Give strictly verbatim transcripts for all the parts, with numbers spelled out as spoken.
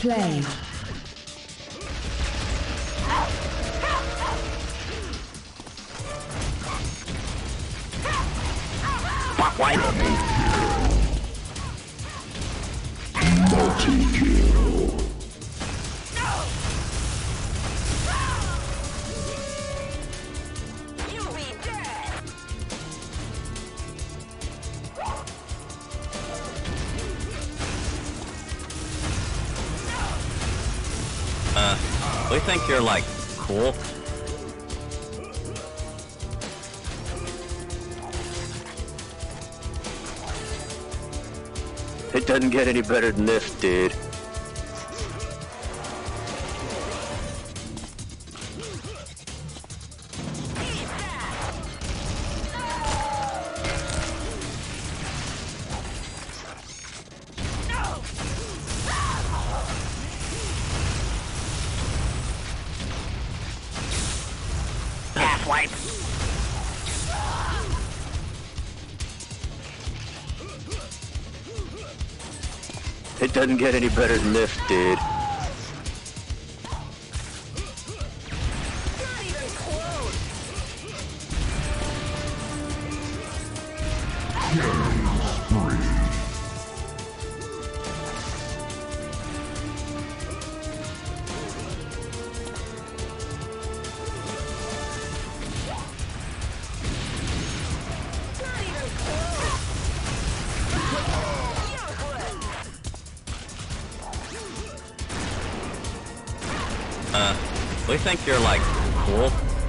Play. Fuck, why? Multi-kill. Uh, we think you're, like, cool. It doesn't get any better than this, dude. Half-wipe. It doesn't get any better than this, dude. Uh, we think you're, like, cool.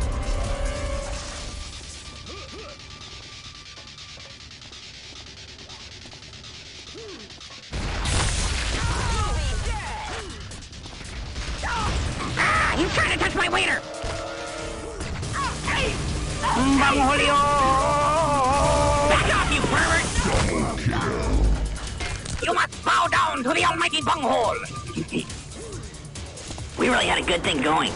Ah, you trying to touch my waiter! Bang Julio! Back off, you pervert! You must bow down to the almighty bunghole! We really had a good thing going.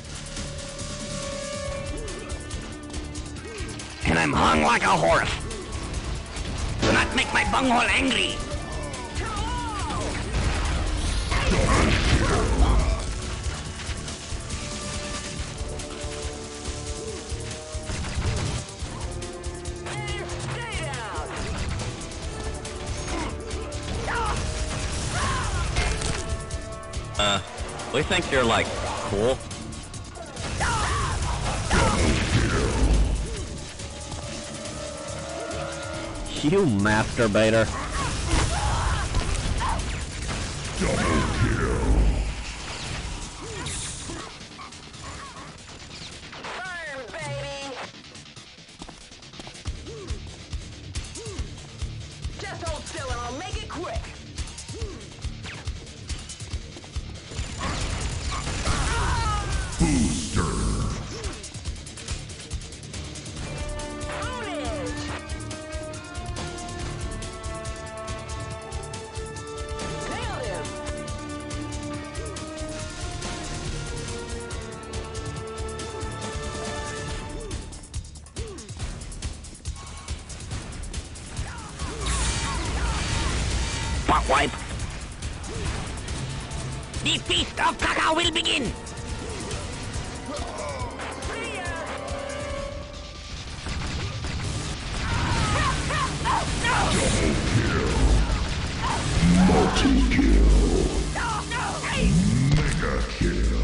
And I'm hung like a horse. Do not make my bunghole angry. Uh, we think you're, like, cool. You masturbator. Double kill. Burn, baby! Just hold still and I'll make it quick. Booster. Nailed him! Fuck wipe. The feast of Kaka will begin! Multi-kill. Mega kill.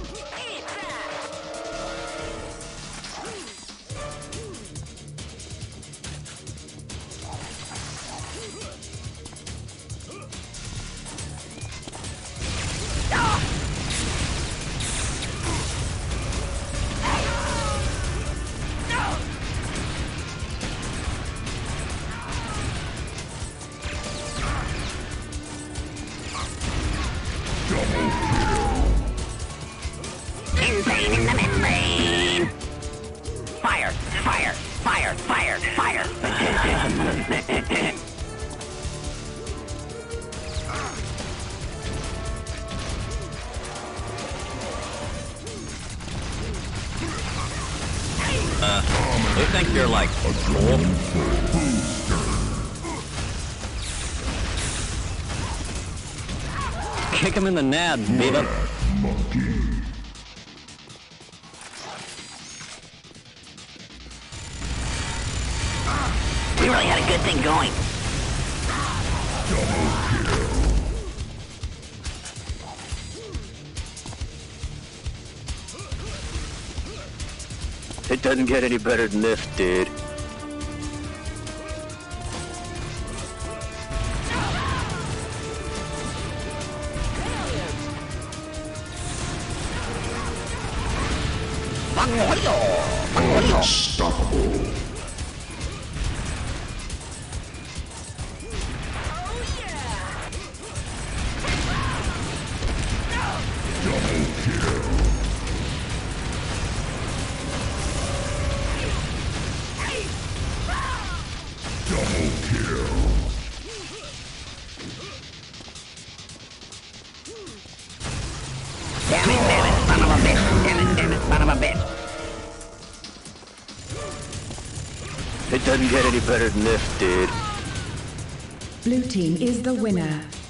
Insane in the membrane! Fire! Fire! Fire! Fire! Fire! Uh, we think you're, like, cool. Kick him in the nads, Viva. We really had a good thing going. It doesn't get any better than this, dude. Unstoppable. Double kill. Double kill. Damn it, damn it, son of a bitch. Damn it, damn it, son of a bitch. It doesn't get any better than this, dude. Blue team is the winner.